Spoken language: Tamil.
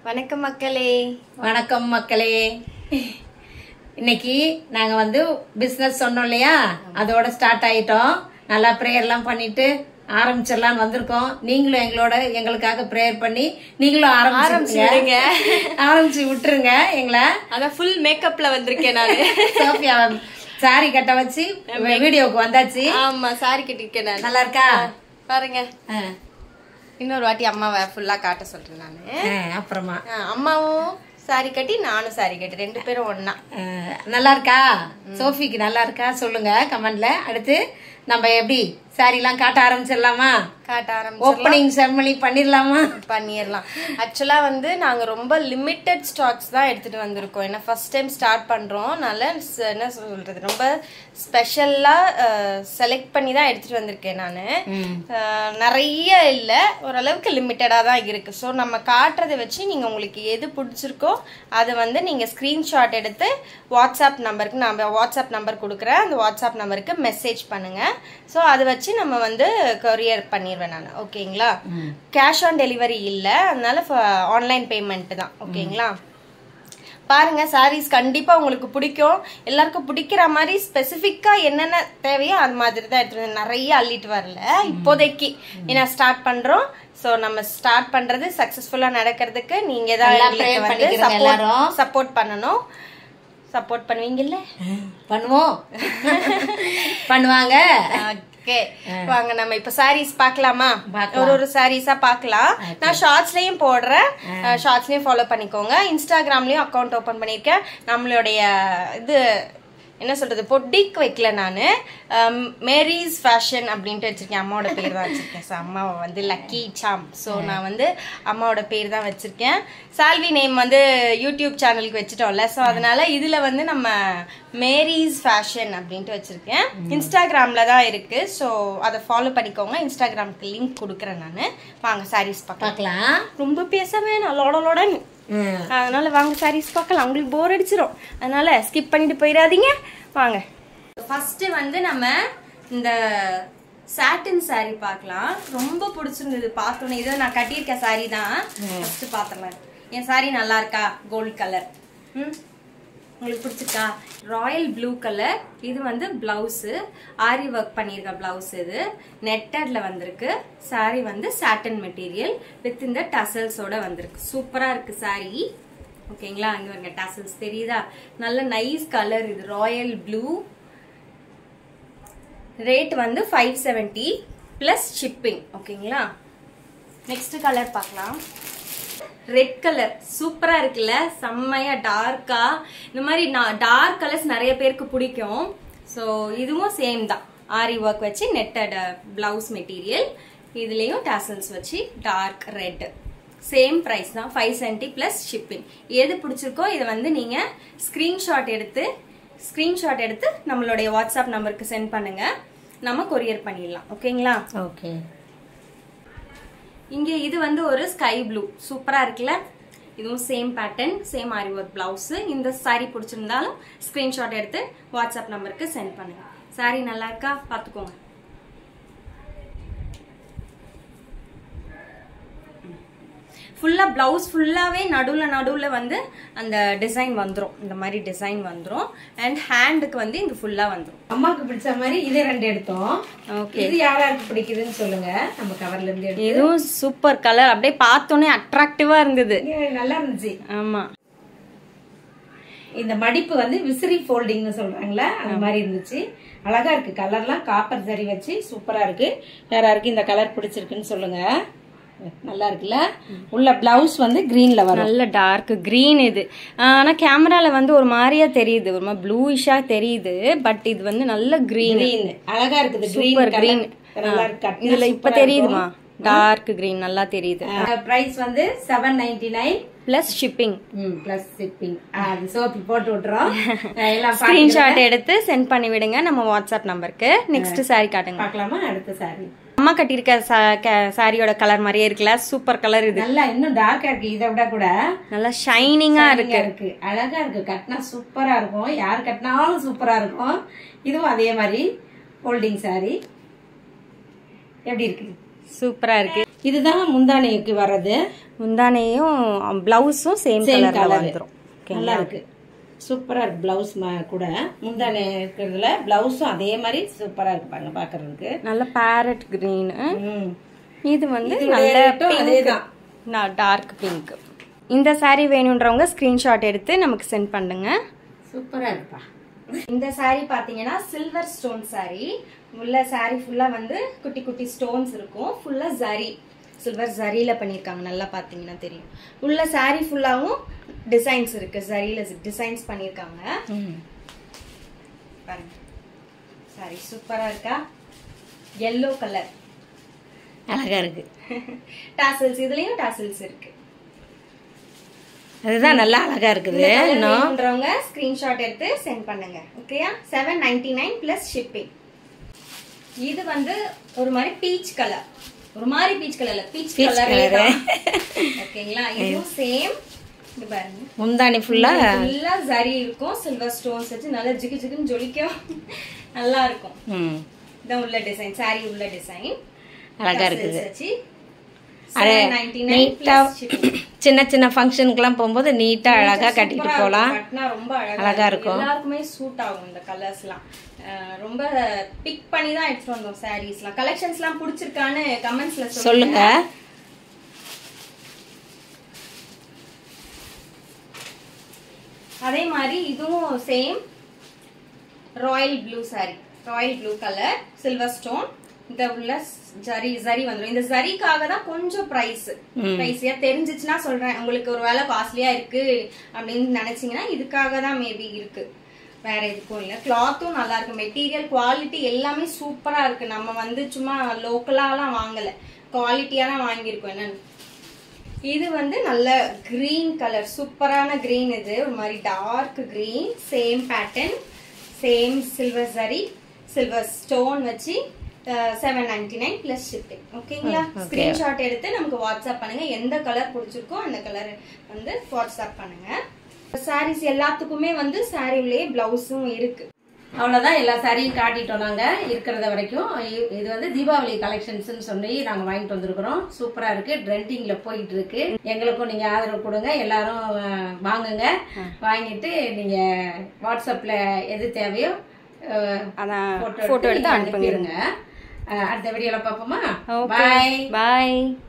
வணக்கம் மக்களே. வணக்கம் மக்களே. இன்னைக்கு நாங்க வந்து பிசினஸ் சொன்னோம் இல்லையா, அதோட ஸ்டார்ட் ஆயிட்டோம். நல்லா ப்ரேயர்லாம் பண்ணிட்டு ஆரம்பிச்சிடலான்னு வந்திருக்கோம். நீங்களும் எங்களுக்காக ப்ரேயர் பண்ணி நீங்களும் ஆரம்பிச்சு விட்டுருங்க எங்களை. அதான் ஃபுல் மேக்கப்ல வந்திருக்கேன் நான். சோஃபியா சாரி கட்ட வச்சு வீடியோக்கு வந்தாச்சு. ஆமா, சாரி கட்டிருக்கேன் நான். நல்லா இருக்கா பாருங்க. இன்னொரு வாட்டி அம்மாவை ஃபுல்லா காட்ட சொல்றேன் நானு. அப்புறமா அம்மாவும் சாரி கட்டி நானும் சாரி கட்டி ரெண்டு பேரும் ஒன்னா. நல்லா இருக்கா சோஃபிக்கு? நல்லா இருக்கா சொல்லுங்க கமெண்ட்ல. அடுத்து நம்ம எப்படி சாரி எல்லாம் காட்ட ஆரம்பிச்சிடலாமா? காட்ட ஆரம்பிச்சு ஓப்பனிங் செரமனி பண்ணிடலாமா? பண்ணிடலாம். ஆக்சுவலா வந்து நாங்க ரொம்ப லிமிட்டட் ஸ்டாக்ஸ் தான் எடுத்துட்டு வந்திருக்கோம். ஏன்னா ஃபர்ஸ்ட் டைம் ஸ்டார்ட் பண்றோம். நல்ல என்ன சொல்றது, ரொம்ப ஸ்பெஷலா செலக்ட் பண்ணி தான் எடுத்துட்டு வந்திருக்கேன் நானு. நிறைய இல்ல, ஓரளவுக்கு லிமிட்டடா தான் இருக்கு. ஸோ நம்ம காட்டுறதை வச்சு நீங்க உங்களுக்கு எது பிடிச்சிருக்கோ அதை வந்து நீங்க ஸ்கிரீன்ஷாட் எடுத்து வாட்ஸ்அப் நம்பருக்கு, நான் வாட்ஸ்அப் நம்பர் கொடுக்குறேன், அந்த வாட்ஸ்அப் நம்பருக்கு மெசேஜ் பண்ணுங்க. ஸோ அதை வச்சு நம்ம வந்து கொரியர் பண்ணிடுவேன் நான். ஓகேங்களா? கேஷ் ஆன் டெலிவரி இல்லை, அதனால ஆன்லைன் பேமெண்ட் தான். ஓகேங்களா? பாருங்க, சாரீஸ் கண்டிப்பா உங்களுக்கு பிடிக்கும். எல்லாருக்கும் பிடிக்கிற மாதிரி ஸ்பெசிஃபிக்கா என்னென்ன தேவையோ அது மாதிரி தான் எடுத்துட்டு நிறைய அள்ளிட்டு வரல இப்போதைக்கு. ஏன்னா ஸ்டார்ட் பண்றோம். சோ நம்ம ஸ்டார்ட் பண்றது சக்சஸ்ஃபுல்லா நடக்கிறதுக்கு நீங்க தான் சப்போர்ட் பண்ணணும். சப்போர்ட் பண்ணுவீங்கல்ல? பண்ணுவோம். பண்ணுவாங்க. ஓகே, வாங்க நம்ம இப்ப சாரீஸ் பாக்கலாமா? ஒரு சாரீஸா பாக்கலாம். நான் ஷார்ட்ஸ்லயும் போடுறேன், ஷார்ட்ஸ்லயும் ஃபாலோ பண்ணிக்கோங்க. இன்ஸ்டாகிராம்லயும் அக்கௌண்ட் ஓபன் பண்ணிருக்கேன். நம்மளுடைய இது என்ன சொல்றது, பொட்டிக் வைக்கல நானு, மேரிஸ் ஃபேஷன் அப்படின்ட்டு வச்சிருக்கேன். அம்மாவோட பேர் தான் வச்சிருக்கேன். அம்மாவை வந்து லக்கி சாம். ஸோ நான் வந்து அம்மாவோட பேர் தான் வச்சிருக்கேன். சால்வி நேம் வந்து யூடியூப் சேனலுக்கு வச்சுட்டோம்ல, ஸோ அதனால இதுல வந்து நம்ம மேரிஸ் ஃபேஷன் அப்படின்ட்டு வச்சிருக்கேன். இன்ஸ்டாகிராம்ல தான் இருக்கு. ஸோ அதை ஃபாலோ பண்ணிக்கோங்க. இன்ஸ்டாகிராமுக்கு லிங்க் கொடுக்குறேன் நான். வாங்க சாரீஸ் பார்க்கலாம். ரொம்ப பேச வேணாம் லோடலோடன்னு. அதனால வாங்க சாரீஸ் பார்க்கலாம். உங்களுக்கு போர் அடிச்சிடும், அதனால ஸ்கிப் பண்ணிட்டு போயிடாதீங்க. வாங்க. ஃபர்ஸ்ட் வந்து நம்ம இந்த சாட்டின் சாரி பார்க்கலாம். ரொம்ப பிடிச்சிருந்தது பார்த்தோன்னே. இதை நான் கட்டியிருக்க சாரி தான். ஃபர்ஸ்ட் பார்த்தலாம். என் சாரி நல்லா இருக்கா? Gold colour. உங்களுக்கு பிடிச்சிருக்கா? Royal blue colour. இது வந்து பிளவுஸ், ஆரி ஒர்க் பண்ணிருக்க பிளவுஸ். இது நெட்டட்ல வந்திருக்கு. சாரி வந்து சாட்டன் மெட்டீரியல் வித் இந்த டசல்ஸோட வந்திருக்கு. சூப்பரா இருக்கு சாரி. ஓகேங்களா? அங்க வருங்க டசல்ஸ் தெரியுதா? நல்ல நைஸ் கலர். இது ராயல் ப்ளூ. ரேட் வந்து 570 பிளஸ் ஷிப்பிங். ஓகேங்களா? நெக்ஸ்ட் கலர் பார்க்கலாம். ரெட் கலர் சூப்பரா இருக்குல்ல? செம்மையா டார்க்கா. இந்த மாதிரி டார்க் கலர்ஸ் நிறைய பேருக்கு பிடிக்கும். ஸோ இதுவும் சேம் தான். ஆரி ஒர்க் வச்சு நெட்டட் பிளவுஸ் மெட்டீரியல். இதுலயும் டாசல்ஸ் வச்சு டார்க் ரெட். சேம் பிரைஸ் தான், 570 பிளஸ் ஷிப்பிங். எது பிடிச்சிருக்கோ இதை வந்து நீங்க ஸ்கிரீன்ஷாட் எடுத்து நம்மளுடைய வாட்ஸ்அப் நம்பருக்கு சென்ட் பண்ணுங்க. நம்ம கொரியர் பண்ணிடலாம். ஓகேங்களா? ஓகே. இங்க இது வந்து ஒரு ஸ்கை ப்ளூ. சூப்பரா இருக்குல்ல? இதுவும் same pattern, same aari work blouse. இந்த சாரி பிடிச்சிருந்தாலும் ஸ்கிரீன்ஷாட் எடுத்து வாட்ஸ்அப் நம்பருக்கு சென்ட் பண்ணுங்க. சாரி நல்லா இருக்கா பாத்துக்கோங்க. ஃபுல்லா பிளவுஸ் ஃபுல்லாவே நடுவுல வந்து அந்த டிசைன் வந்துரும். இந்த மாதிரி டிசைன் வந்துரும். அண்ட் ஹேண்டுக்கு வந்து இங்க ஃபுல்லா வந்துரும். அம்மாக்கு பிடிச்ச மாதிரி இது ரெண்டு எடுத்தோம். ஓகே, இது யாராருக்கு பிடிக்குதுன்னு சொல்லுங்க. நம்ம கவர்ல இருந்து எடுத்து. இதுவும் சூப்பர் கலர். அப்படியே பார்த்தோன்னே அட்ராக்டிவா இருந்தது. நல்லா இருந்துச்சு. ஆமா. இந்த மடிப்பு வந்து விசிறி ஃபோல்டிங்னு சொல்றாங்களா, அந்த மாதிரி இருந்துச்சு. அழகா இருக்கு. கலர்லாம் காப்பர் சரி வச்சு சூப்பரா இருக்கு. யாராருக்கு இந்த கலர் பிடிச்சிருக்குன்னு சொல்லுங்க. நல்லா இருக்குல்ல? உள்ள பிளவுஸ் வந்து கிரீன்ல வரும். நல்ல டார்க் கிரீன் இது. ஆனா கேமரால வந்து ஒரு மாதிரியா தெரியுது, ஒரு மாதிரி ப்ளூயிஷா தெரியுது. பட் இது வந்து நல்ல கிரீன். அழகா இருக்குது. Super green. இதுல இப்ப தெரியுதுமா? டார்க் கிரீன் நல்லா தெரியுது. பிரைஸ் வந்து 799 பிளஸ் ஷிப்பிங். Plus shipping. அது சோப்பி போட்டு விட்டுறோம். ஸ்கிரீன்ஷாட் எடுத்து சென்ட் பண்ணி விடுங்க நம்ம வாட்ஸ்அப் நம்பருக்கு. நெக்ஸ்ட் சாரி காட்டுங்க. பார்க்கலாமா? அடுத்த சாரி. அம்மா கட்டிருக்க சாரியோட கலர் மாதிரியே இருக்குல்ல? Super colour. இது நல்லா இன்னும் டார்க்கா இருக்கு. இதை விட கூட நல்லா ஷைனிங்கா இருக்கு. அழகா இருக்கு. கட்டினா சூப்பரா இருக்கும். யார் கட்டினாலும் சூப்பரா இருக்கும். இதுவும் அதே மாதிரி ஹோல்டிங் சாரி. எப்படி இருக்கு? சூப்பரா இருக்கு. இதுதான் முந்தானைக்கு வர்றது. முந்தானையும் பிளவுஸும் சேம் கலர்ல வந்துரும். நல்லா இருக்கு, சூப்பரா இருக்கு. பிளவுஸ் கூட முந்தானை இருக்கிறதுல பிளவுஸும் அதே மாதிரி சூப்பரா இருக்கு பாருங்க பாக்குறதுக்கு. நல்ல பேரட் கிரீன். இது வந்து நல்ல அதேதான் டார்க் பிங்க். இந்த saree வேணும்ன்றவங்க ஸ்கிரீன்ஷாட் எடுத்து நமக்கு சென்ட் பண்ணுங்க. சூப்பரா இருக்குப்பா. இந்த saree பாத்தீங்கன்னா சில்வர் ஸ்டோன் saree. உள்ள saree ஃபுல்லா வந்து குட்டி குட்டி ஸ்டோன்ஸ் இருக்கும். ஃபுல்லா ஜரி, சில்வர் ஜரியில பண்ணிருக்காங்க. நல்லா பாத்தீங்கன்னா தெரியும். உள்ள saree ஃபுல்லாவும் டிசைன்ஸ் இருக்கு, ஜரியில டிசைன்ஸ் பண்ணிருக்காங்க. பாருங்க saree சூப்பரா இருக்கா? yellow கலர் அழகா இருக்கு. டாசல்ஸ், இதுலயும் டாசல்ஸ் இருக்கு. அதுதான் நல்லா அழகா இருக்குது. வேணும்ன்றவங்க ஸ்கிரீன்ஷாட் எடுத்து சென்ட் பண்ணுங்க. ஓகேயா? 799 பிளஸ் ஷிப்பிங். இது வந்து ஒரு மாதிரி பீச் கலர், ஒரு மாதிரி பீச் கலர்ல பீச் கலர். ஓகேங்களா? இதுவும் சேம். இது பாருங்க முந்தானி ஃபுல்லா ஜரி இருக்கும், சில்வர் ஸ்டோன்ஸ் வச்சு நல்லா ஜிகு ஜிகுன்னு ஜொலிக்கும். நல்லா இருக்கும். இதான் உள்ள டிசைன், சாரி உள்ள டிசைன் அழகா இருக்குது. சின்ன சின்ன ஃபங்க்ஷனுக்குலாம் போகும்போது நீட்டா அழகா கட்டிட்டு போலாம். ரொம்ப அழகா இருக்கும். எல்லாருக்குமே சூட் ஆகும் இந்த கலர்ஸ்லாம். ரொம்ப பிக் பண்ணி தான் எடுத்துட்டு வந்தோம் சாரீஸ்லாம். கலெக்ஷன்ஸ்லாம் பிடிச்சிருக்கான்னு கமெண்ட்ஸ்ல சொல்லுங்க. அதே மாதிரி இதுவும் same royal blue sari, royal blue colour, silver stone. இந்த உள்ள ஜரி வந்துடும். இந்த ஜரிக்காக தான் கொஞ்சம் பிரைஸியா தெரிஞ்சிச்சுன்னா சொல்றேன். உங்களுக்கு ஒரு வேலை காஸ்ட்லியா இருக்கு அப்படின்னு நினைச்சீங்கன்னா இதுக்காக தான் மேபி இருக்கு, வேற எதுக்கும் இல்ல. கிளாத்தும் நல்லா இருக்கு, மெட்டீரியல் குவாலிட்டி எல்லாமே சூப்பரா இருக்கு. நம்ம வந்து சும்மா லோக்கலாலாம் வாங்கல, குவாலிட்டியா தான் வாங்கியிருக்கோம். என்னன்னு இது வந்து நல்ல கிரீன் கலர், சூப்பரான கிரீன். இது ஒரு மாதிரி dark green, same pattern, same silver zari, silver stone வச்சு 799 பிளஸ் ஷிப்பிங். ஓகேங்களா? ஸ்கிரீன்ஷாட் எடுத்து நமக்கு வாட்ஸ்அப் பண்ணுங்க. எந்த கலர் பிடிச்சிருக்கோ அந்த கலர் வந்து வாட்ஸ்அப் பண்ணுங்க. சாரீஸ் எல்லாத்துக்குமே வந்து சாரியிலேயே பிளவுஸும் இருக்கு. அவ்வளவுதான், எல்லா சாரியும் காட்டிட்டோம் நாங்க இருக்கிறத வரைக்கும். இது வந்து தீபாவளி கலெக்ஷன்ஸ் சொல்லி நாங்க வாங்கிட்டு வந்திருக்கிறோம். சூப்பரா இருக்கு, ட்ரெண்டிங்ல போயிட்டு இருக்கு. எங்களுக்கும் நீங்க ஆதரவு கொடுங்க, எல்லாரும் வாங்குங்க. வாங்கிட்டு நீங்க வாட்ஸ்அப்ல எது தேவையோ போட்டோ எடுத்து அனுப்பிடுங்க. அடுத்த வீடியோல பாப்போமா? பாய் பாய்.